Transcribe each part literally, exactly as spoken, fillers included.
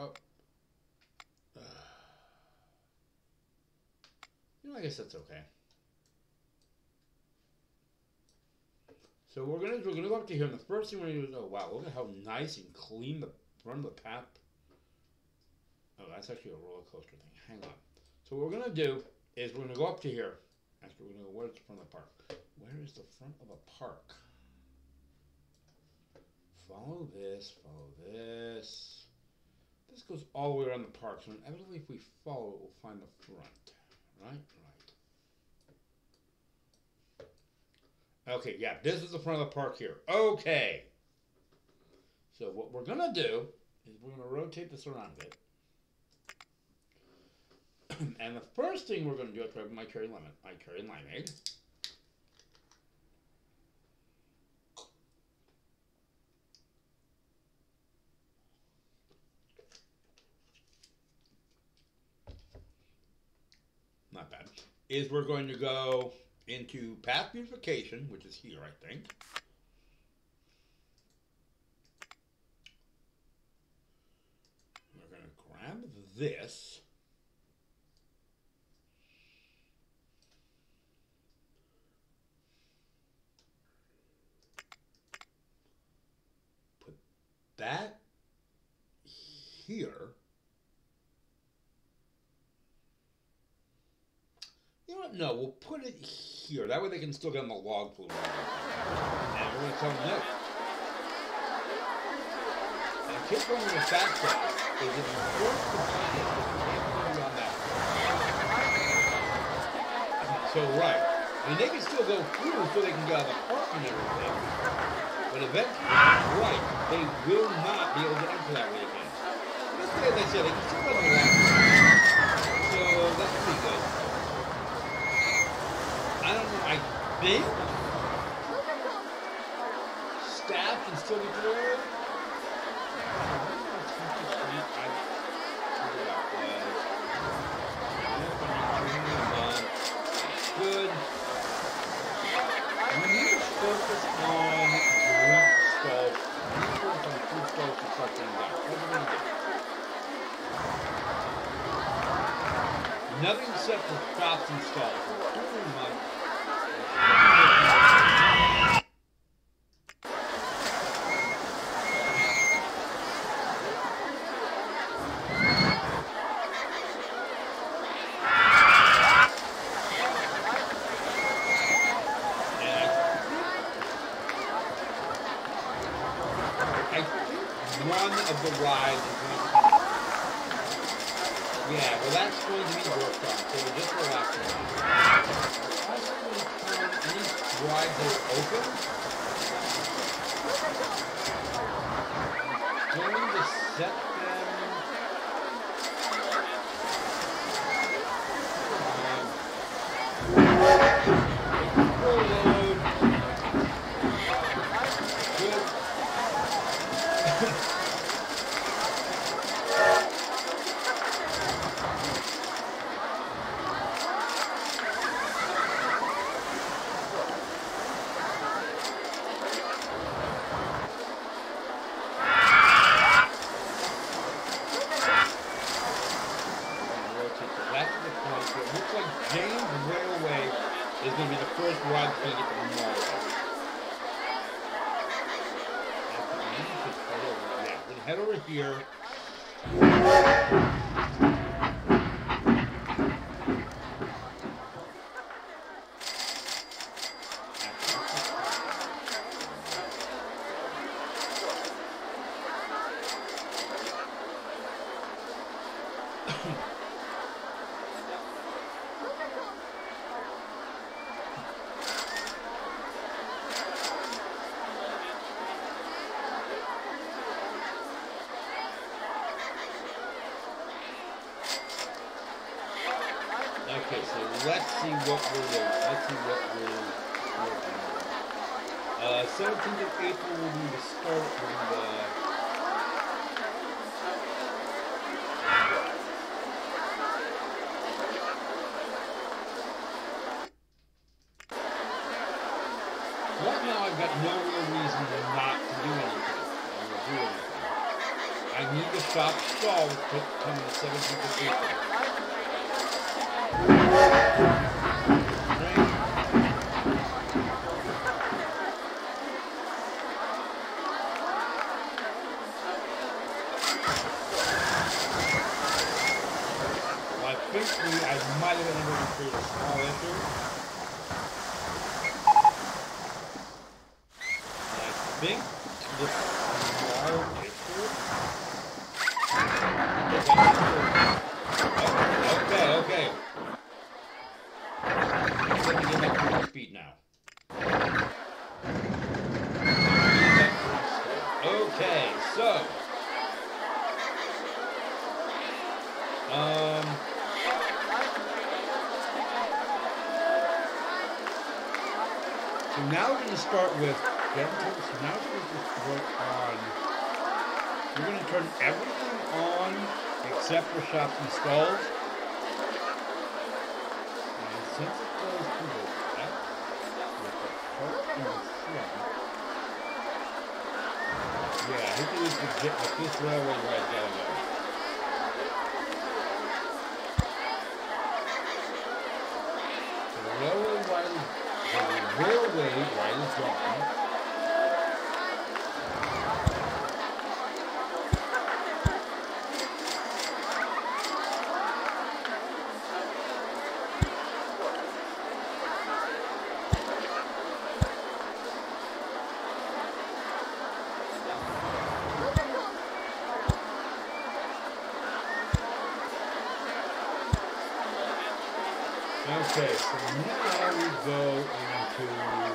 Oh. You know, I guess that's okay. So we're gonna we're gonna go up to here, and the first thing we're gonna do is, oh wow, look at how nice and clean the front of the path. Oh, that's actually a roller coaster thing. Hang on. So what we're gonna do is we're gonna go up to here. Actually, we're gonna go, where's the front of the park? Where is the front of a park? Follow this, follow this. This goes all the way around the park, so inevitably if we follow it, we'll find the front. Right? Right. Okay, yeah, this is the front of the park here. Okay. So what we're gonna do is we're gonna rotate this around a bit. And the first thing we're gonna do is grab my cherry lemon, my cherry limeade. Not bad. Is we're going to go into path beautification, which is here, I think. We're going to grab this. Put that here. You know what? No, we'll put it here. That way they can still get on the log flume. And we're going to tell them no. And the kid going to the back side is if you force the body, you can't put it on that. So, right. I mean, they can still go through so they can get out of the park and everything. But eventually, right, they will not be able to enter that way again. This way, as I said, they can still go on the log flume. So, that's pretty good. I don't know, I think staff can still be through. Good. We need to focus on group sculpt. We need to focus on group sculpt to start things out. What are we going to do? Nothing set for stops and stalls. We're doing much. One of the rides is going to be... Yeah, well that's going to be worked on, so we're just relaxing. Also going to turn any rides that are open. I'm going to set them... is going to be the first ride that's going to get the mall. Yeah, we're going to head over here. Okay, so let's see what we're doing. Let's see what we're working on. Uh, seventeenth of April will be the start of the... Right now I've got no real reason not to do anything. Or do anything. I I need the shop stall to come in the seventeenth of April. Well, I think we, I might have been able to create a small issue. And I think this small issue. Okay, okay. Let me get back to my speed now. Okay, so um so now we're going to start with so now we're going to work on we're going to turn everything on except for shops and stalls. And since it goes to the left with the cart in the front, yeah, I think it is legit like this railway right down there. The railway ride is the railway ride is gone. Okay, so now we go into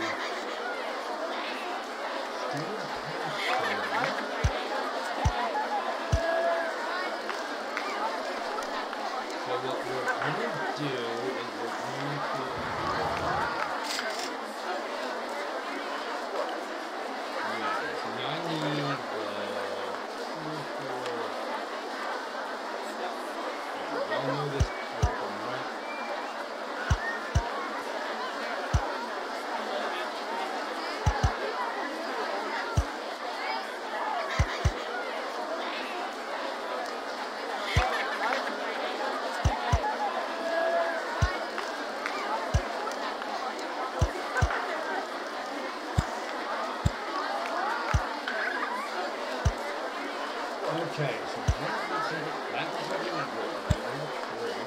so what we're going to do is we're going to yeah, so now I need the two, four yeah, we all know this. Okay, so that was that was what we went with. Number three.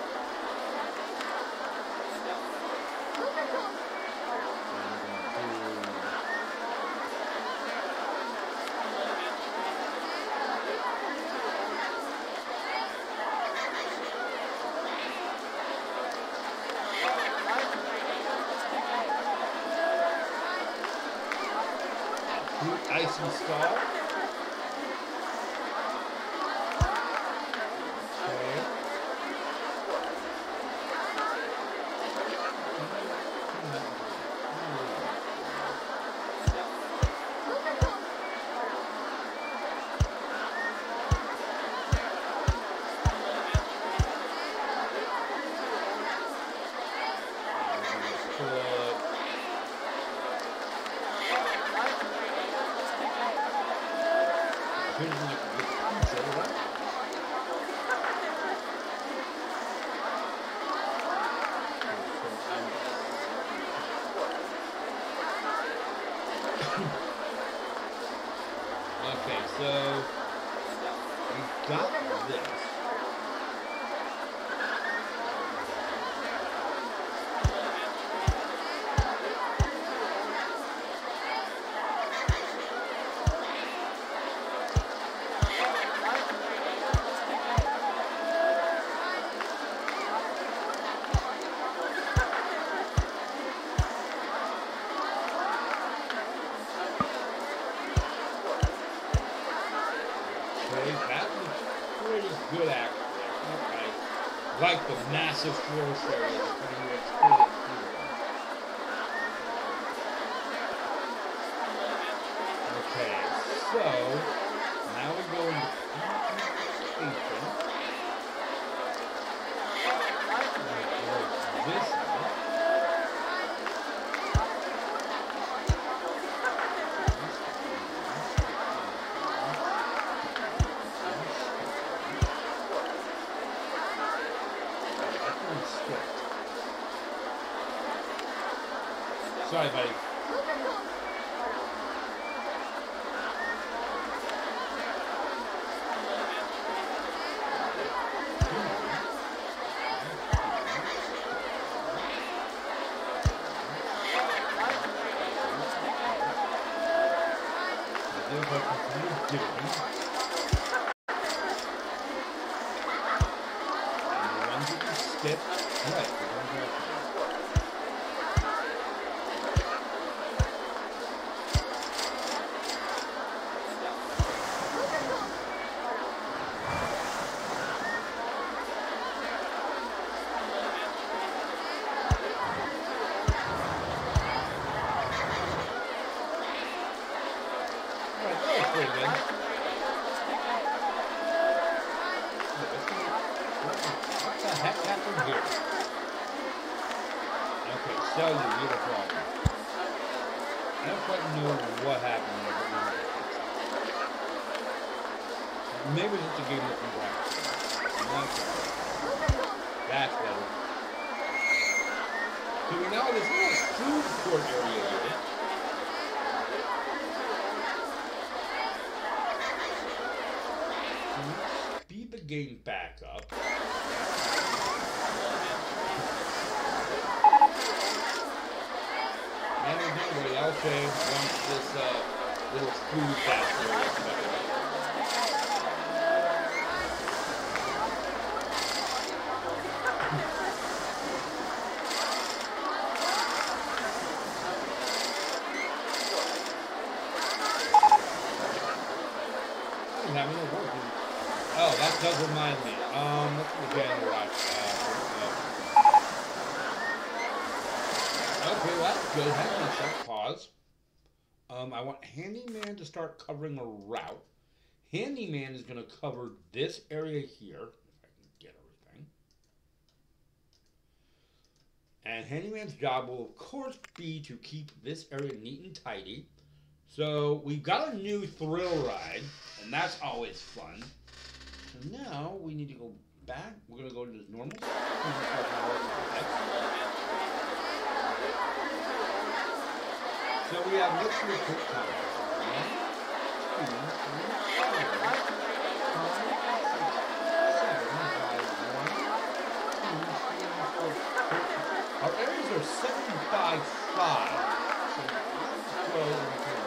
I'm going to do ice install. Okay, so we got this. That looks pretty good, actually. I like the massive forest area that's being exploited here. Okay, so now we go into station. This is Sorry, buddy. Skip. Right. So you beautiful. I don't quite know what happened there, but maybe it's just a game looking back. I'm not sure. That's better. So we now have this little food court area here. Speed the game back up. Okay, once this uh, little food factory is covered up. I'm having a work. Oh, that does remind me. Um, let's again watch. Uh, okay, well, that's good. Hang on a sec. Pause. Um, I want Handyman to start covering a route. Handyman is going to cover this area here, if I can get everything. And Handyman's job will, of course, be to keep this area neat and tidy. So we've got a new thrill ride, and that's always fun. So now we need to go back. We're going to go to this normal. So we have, let's do a quick count. One, two, three, four, five, six, seven, one, two, three, four. Our areas are seven by five. So let's go and do that.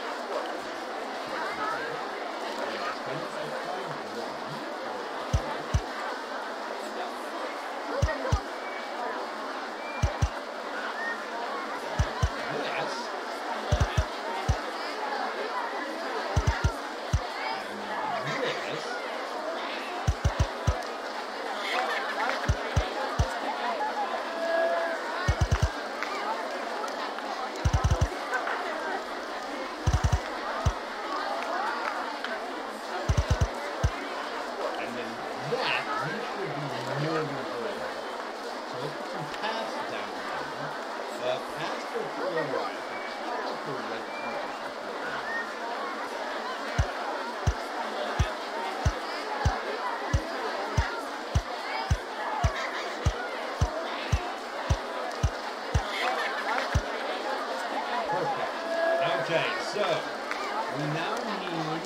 Okay, so we now need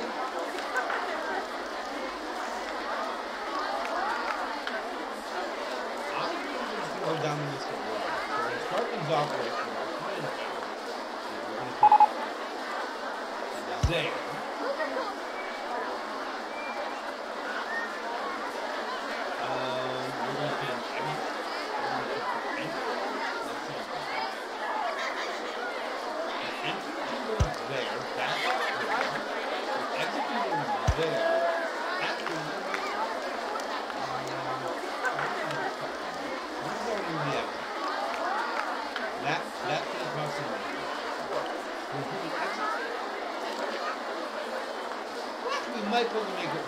I think we're just gonna go down this road. So we're gonna start things off with we're gonna put there. Um we're gonna put there, that's there. Executing there. Actually, um, this is already the exit. That, that's going to cost some money. We're doing exit. We might be able to make it work.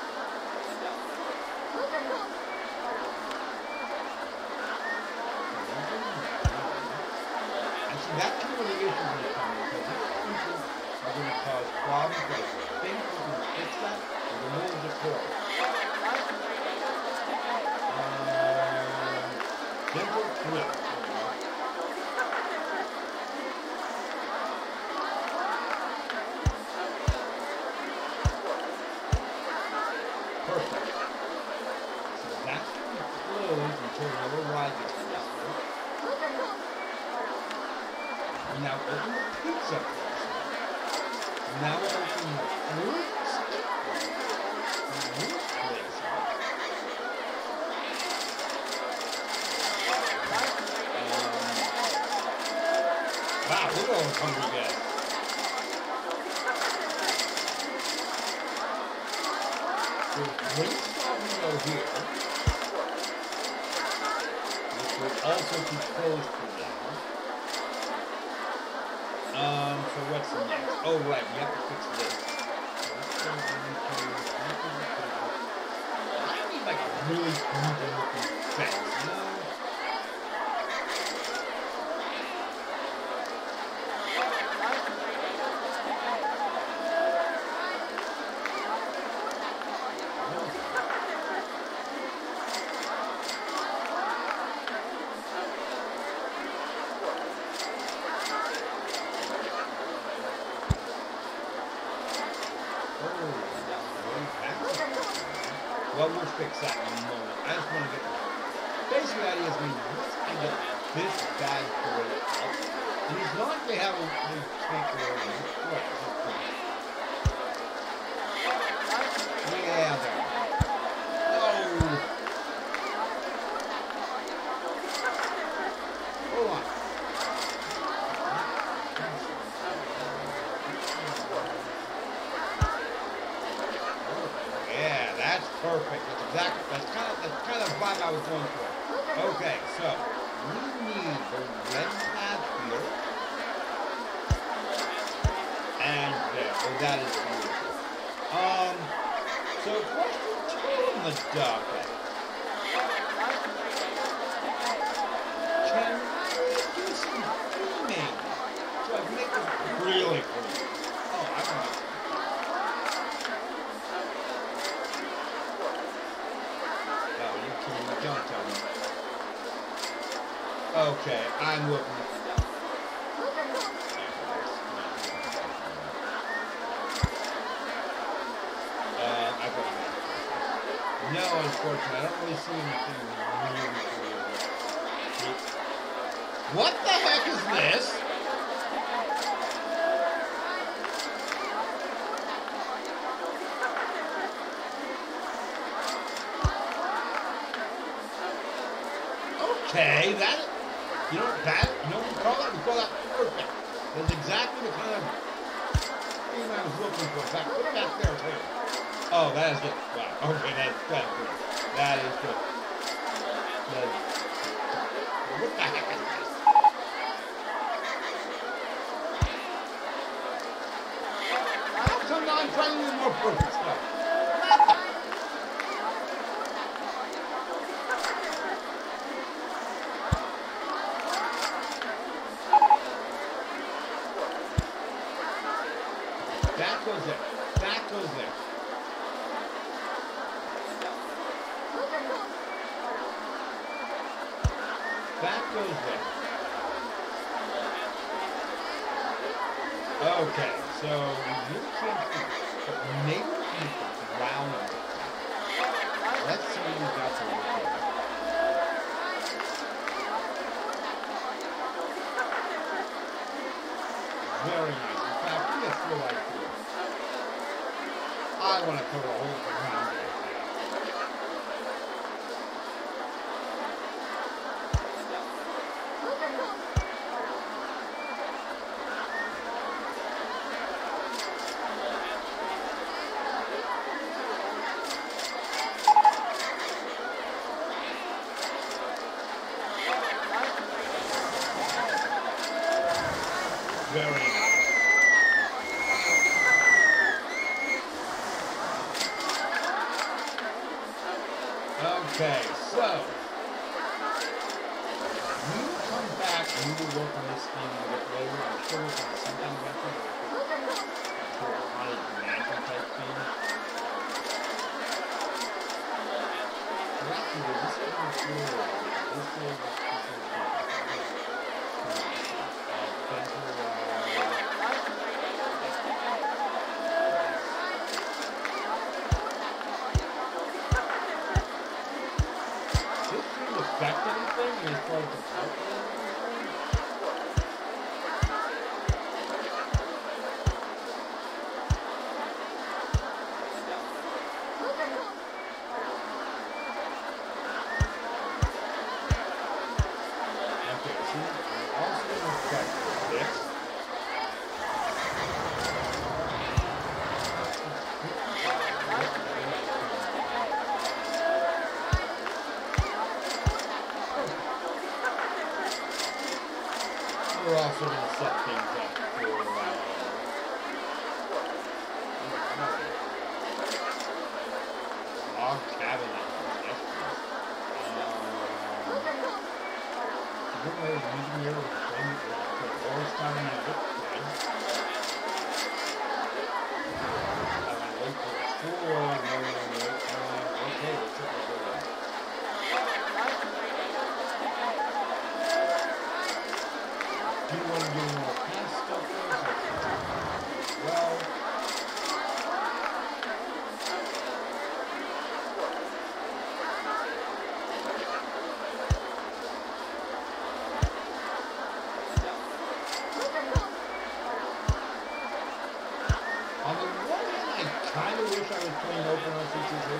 Actually, that's one of the issues when it comes because these features are going to cause problems, but I think we can fix that with the remove the core. Um, gentle flip. That's going to be closed until another ride gets listed. We now open the pizza place. Now we open the fruit stick place. The fruit place. Um, wow, look at all the hungry guys. So drink stop we go here. Which will also be closed for now. Um, so what's next? Oh, right, we have to fix this. So let's go into... I need like a really good looking fence, you know? Well, we'll fix that in a moment. I just want to get the basic idea is we once I get this bad boy out. And it's not like they have a big tank or anything. Right, yeah, there. No. Hold on. Yeah, that's perfect. That's exactly that's kind of that's kind of the vibe I was going for. Okay, so we need the red path here. And there. Oh, that is beautiful. Um so question two on the docket. Can we do some theming so I can make this really cool? Oh, I don't know. Don't tell me. Okay, I'm looking. Uh, I got it. No, unfortunately, I don't really see anything really cool. What the heck is this? Okay, that, you know, that, you know what we call that? We call that perfect. That's exactly the kind of thing I was looking for. In fact, put it back there, too. Oh, that is good. Wow, okay, that's, that's good. That is good. That is, what the heck is this? How come I'm trying to do more perfect stuff? That goes there. That goes there. That goes there. Okay, so we really can't see, but maybe we can make the ground on it. Let's see what we got to look at. Very nice. In fact, we just feel like this. I want to cover the whole ground. Very nice. Okay, so we will come back and we will work on this thing a bit later. I'm sure we'll find something about it. For a haunted mansion type thing. Well, actually, this is on the floor. This is affect anything as far as the park goes? We're also going to set things up for uh, log cabin. Yes, um, we're going to use here with the orange time and a book thing. I'm going to wait for the school. I'm going to wait for okay, let's see what we're doing. Do you want to do more past stuff first? Well, on the one hand, I kind of wish I was playing open on C C two.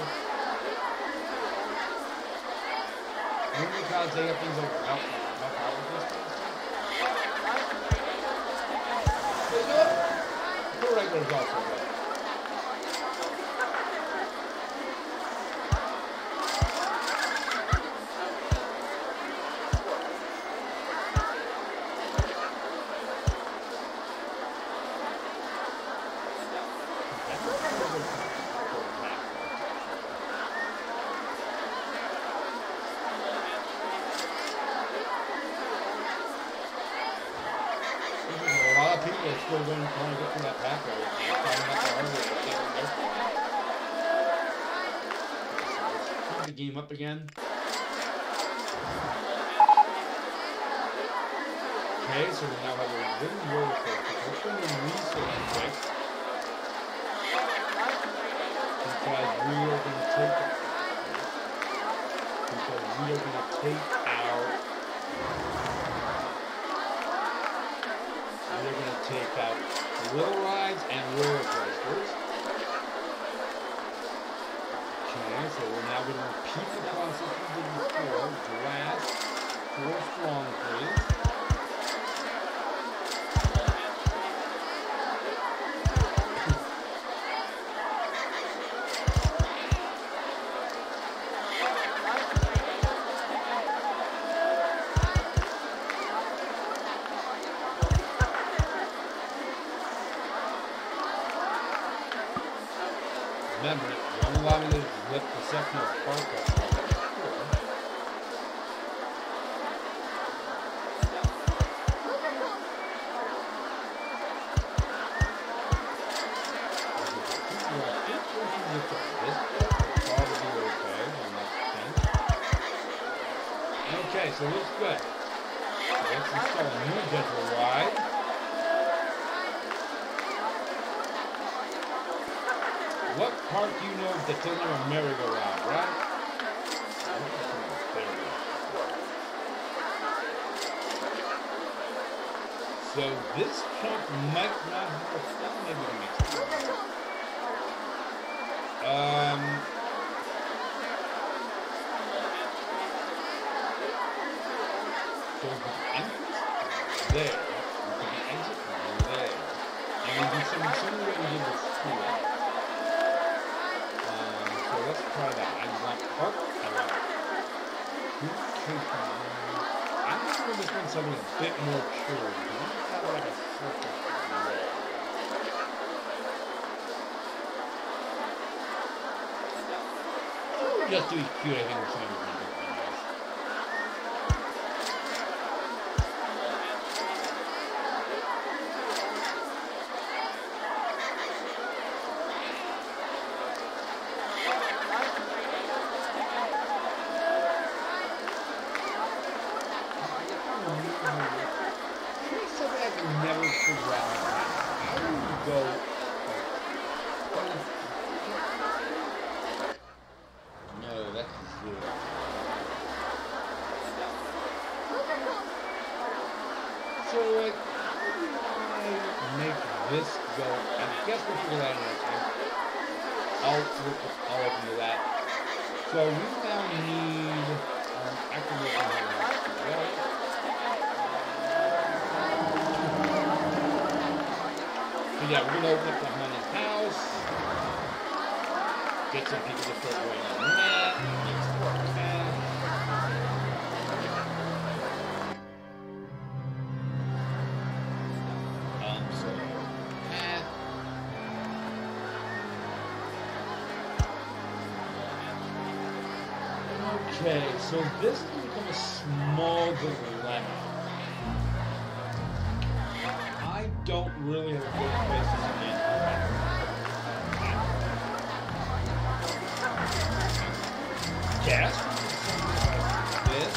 Only because they have things like help, help out with this kind of stuff. The regulars also good. People are still going to try to get through that pack area. Keep the game up again. Okay, so we now have a wooden roller coaster. Let's bring in resource quick. Because we are going to take it. Because we are going to take out. We're going to take out thrill rides and roller coasters. Okay, so we're now going to repeat the process we did before. Glass, four strong, please. Remember, it won't allow me to lift the section of the park up. Okay, so it looks good. So let's install a new gentle ride. What park do you know that doesn't have a merry-go-round, right? So this chunk might not have a stuff, maybe we make it. Um So the entrance there. We put the exit there. And we do something similar to what we did before. Let's try that. I want park. I want food. I'm just doing this one something a bit more true. Do we have like a circle there? Oh, just do it cute. I think we're saying we're going to do it nice. Never figure out how do you go like, no, that's zero. figure that out next time. I'll, I'll look into that. So we now need um, active well. So yeah, we're gonna open up the haunted house. Get some people to start going on that. Get some more cash. Um, so that. Okay, so this can become a small dilemma. I don't really have a good place to stand. Yes. This.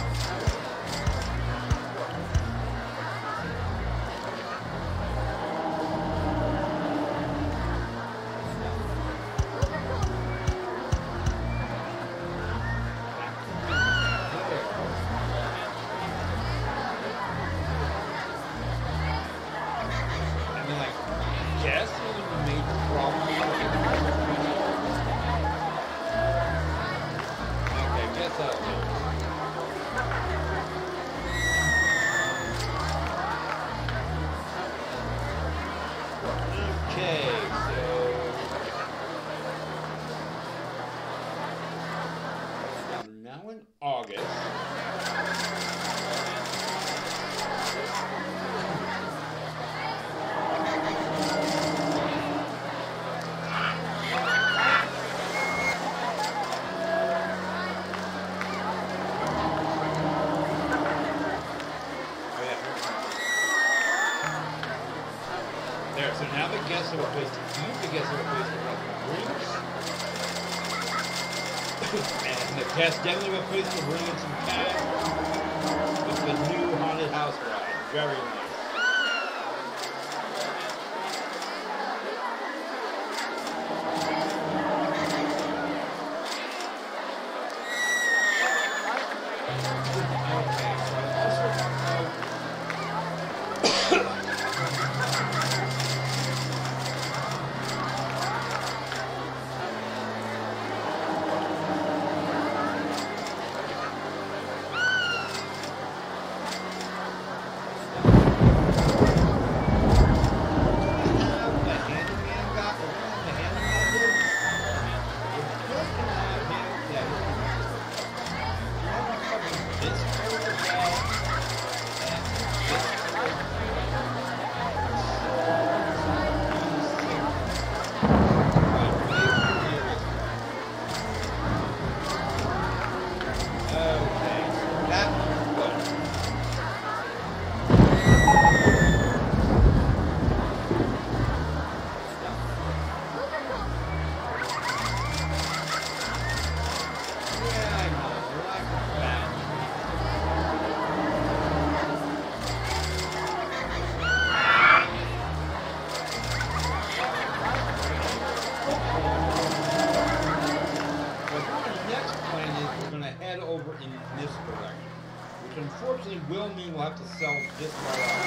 So now the guests have a place to eat, the guests have a place to run drinks. And the guests definitely have a place to bring in some cash. With the new haunted house ride. Very nice. Unfortunately, will mean we'll have to sell this part off.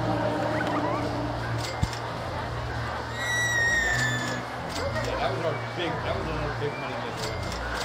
That was our big, that was another big money maker.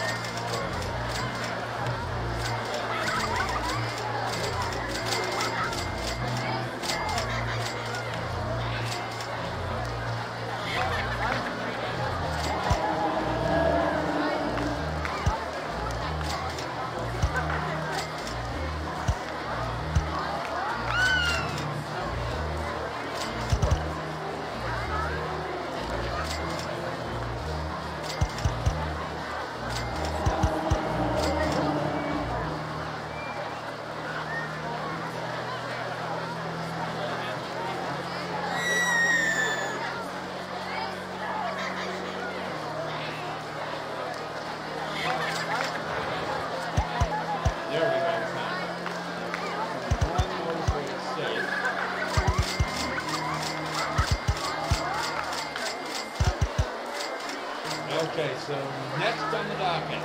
Okay, so next on the docket,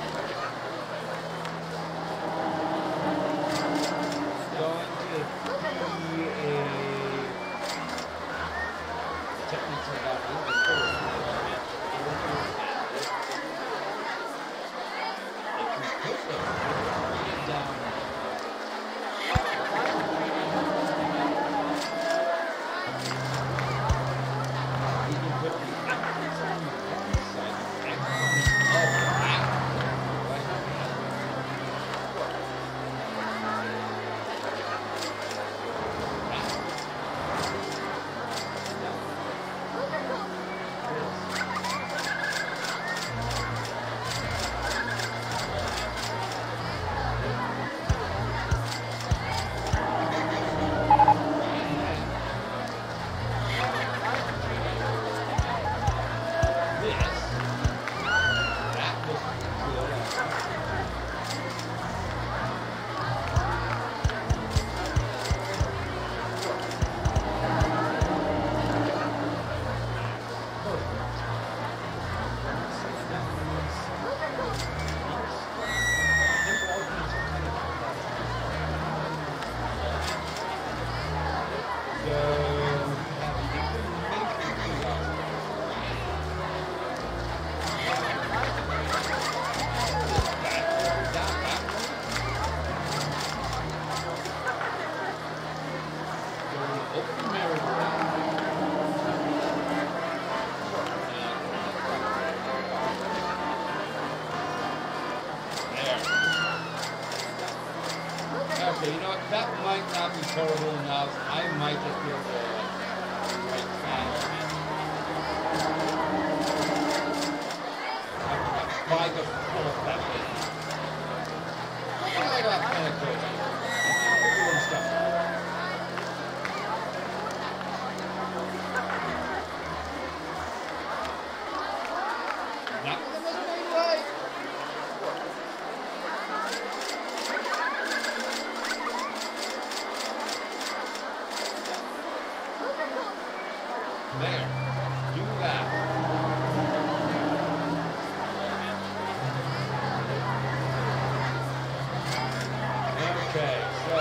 going to be a techniques about this. If you put them down, you can put the axis on the one side, the axis on the other. Okay, you know what? That might not be terrible enough. I might just be able to right fast. I might just pull up that way. I got kind of close. I'm doing stuff. Not with the missing right. There. Do that. Okay, so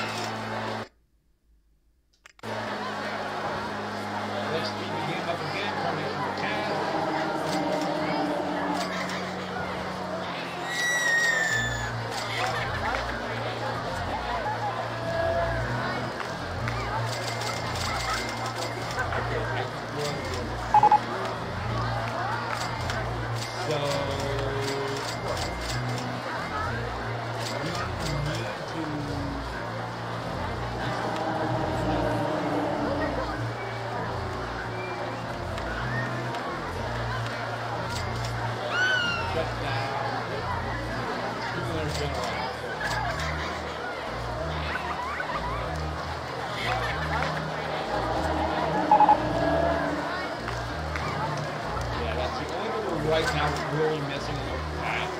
let's speed the game up again, coming from the cast. Right now, we're really missing the path.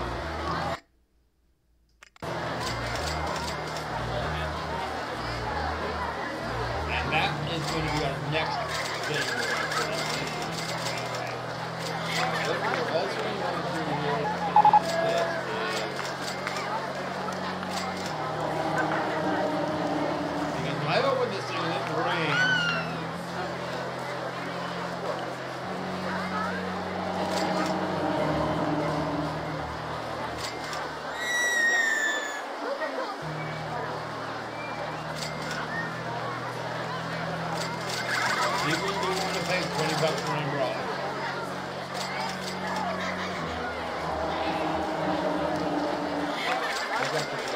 And that is going to be our next thing. What we're also going to want to do here is this. Because when I open this thing and it rains, pay twenty bucks for an umbrella. I got the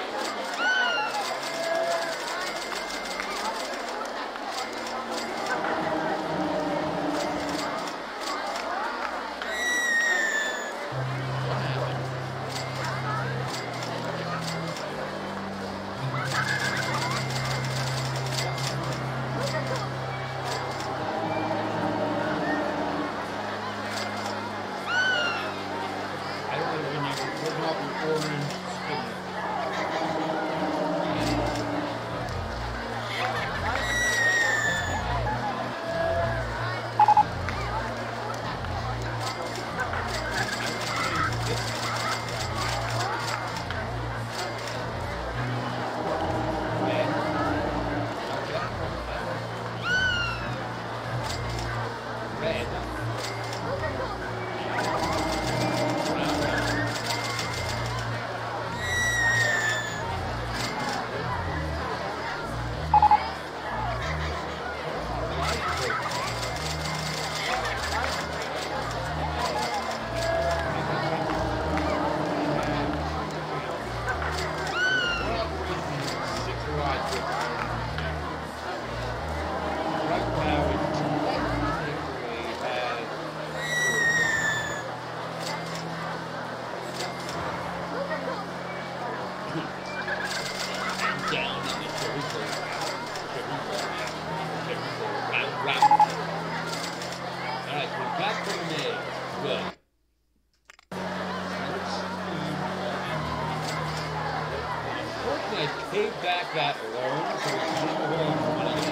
paid back that loan, so it's just a little money.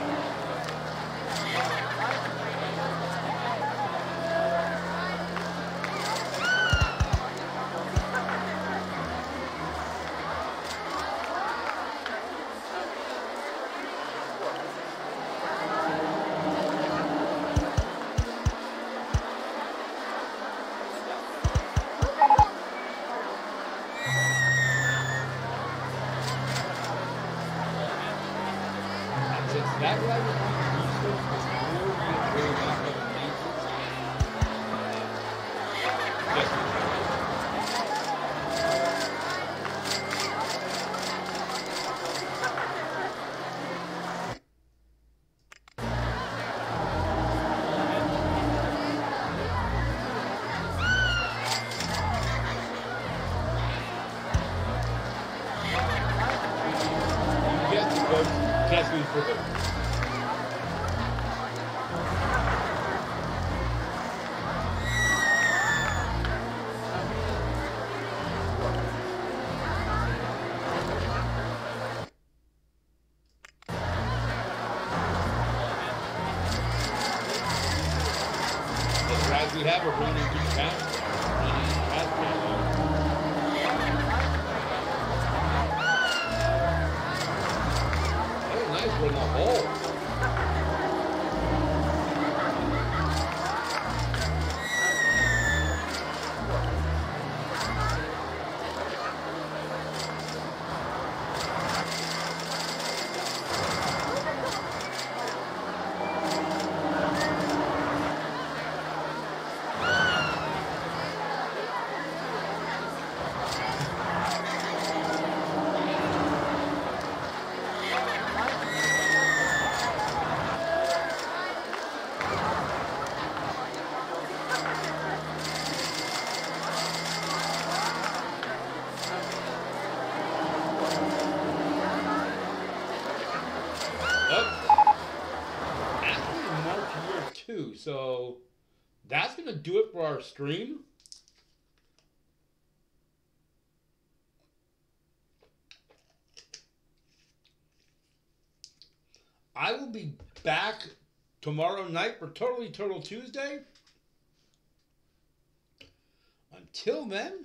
That what I was doing research was more we really not going to make it. Yes. Yes, folks. Catch me for the we have a running good pass. Running pass Very nice for the hole. So that's going to do it for our stream. I will be back tomorrow night for Totally Turtle Tuesday. Until then,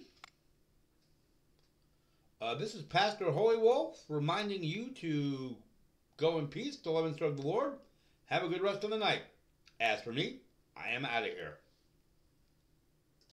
uh, this is Pastor Holy Wolf reminding you to go in peace to love and serve the Lord. Have a good rest of the night. As for me, I am out of here.